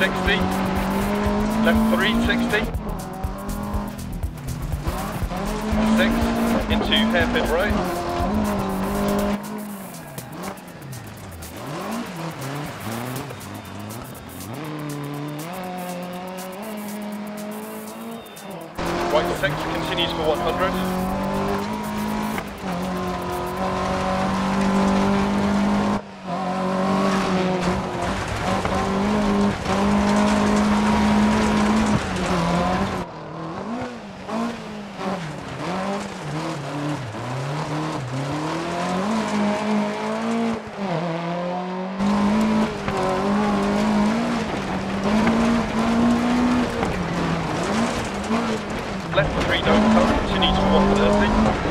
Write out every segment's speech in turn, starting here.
60, left 360, 6, into hairpin right. Right 6 continues for 100. Left 3 don't come, continues for 130.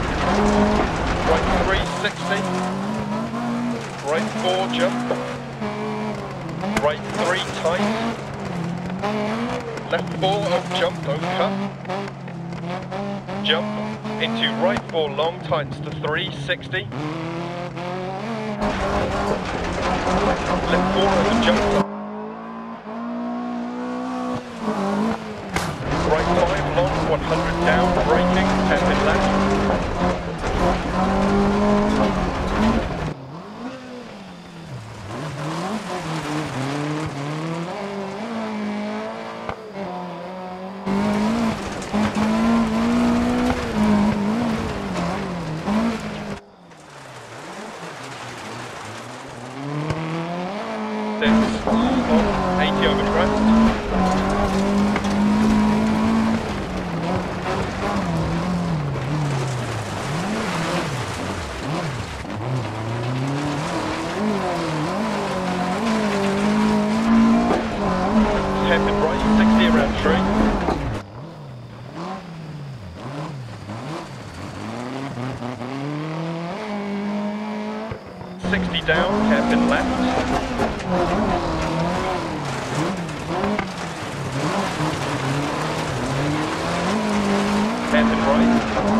Right 360. Right 4 jump. Right 3 tight. Left 4 up jump, don't cut. Jump into right 4 long, tightens to 360. Left 4 over jump. Right 5 long, 100 down, braking, hairpin left. Six, long, 80 over crest. Hairpin right, 60 around tree. Down, hairpin left. Hairpin right.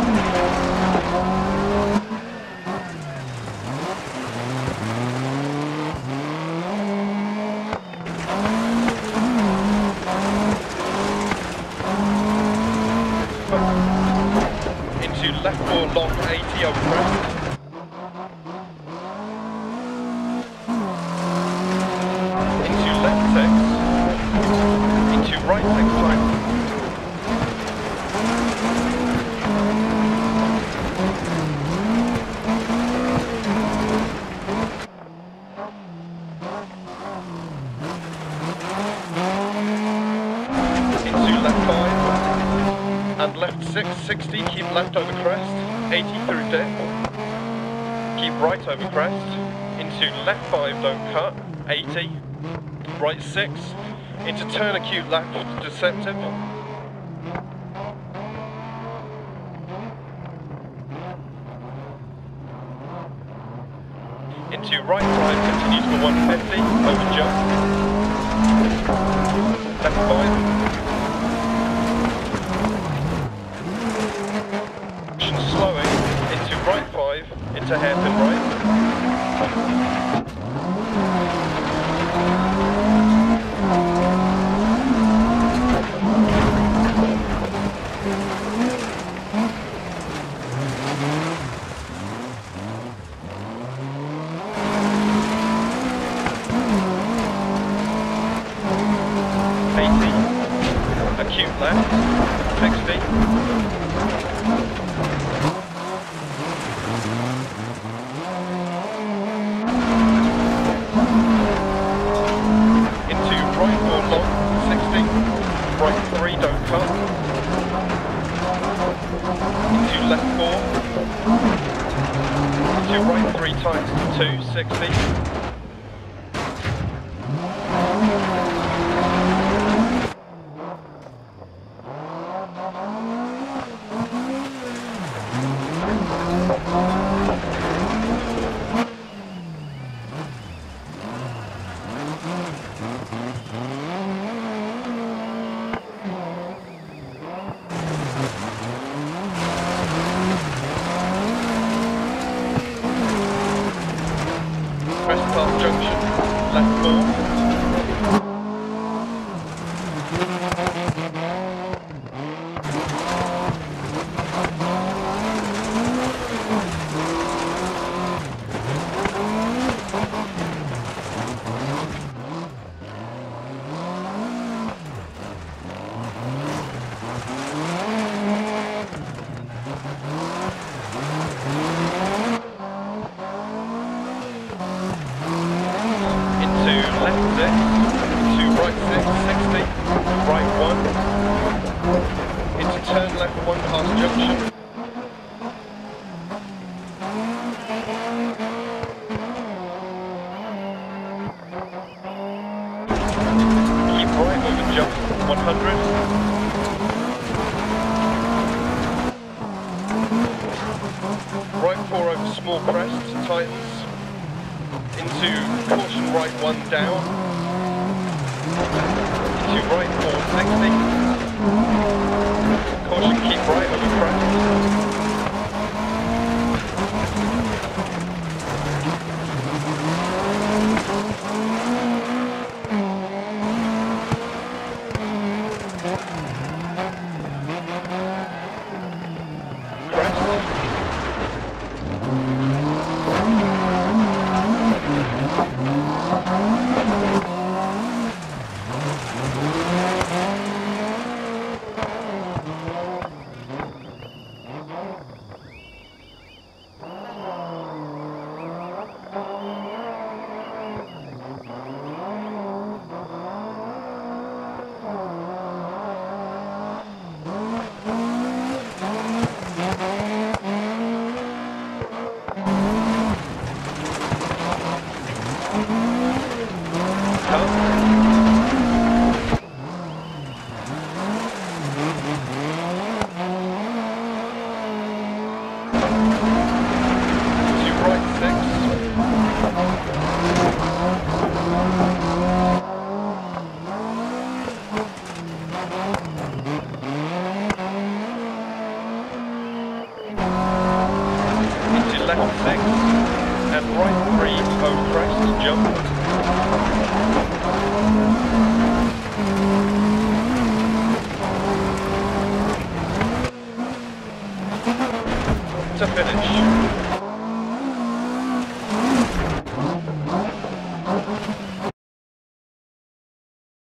Into left 4 long, 80 over crest. Into right 6 times. Into left 5 and left 6, 60, keep left over crest, 80 through dip, keep right over crest, into left 5 don't cut, 80, right 6, into turn acute left deceptive, into right 5 continues for 150, over jump, left 5, slowing, into right 5, into hairpin right. Acute left, 60. Into right 4 long, 60. Right 3 don't cut. Into left 4. Into right 3 times 2, 60. Junction, left 4. past junction. Keep right over jump 100. Right 4 over small crest, tightens. Into caution right 1 down. Into right 460. Caution keep right over crest. Left 6 and right 3 over crest, jump. To finish.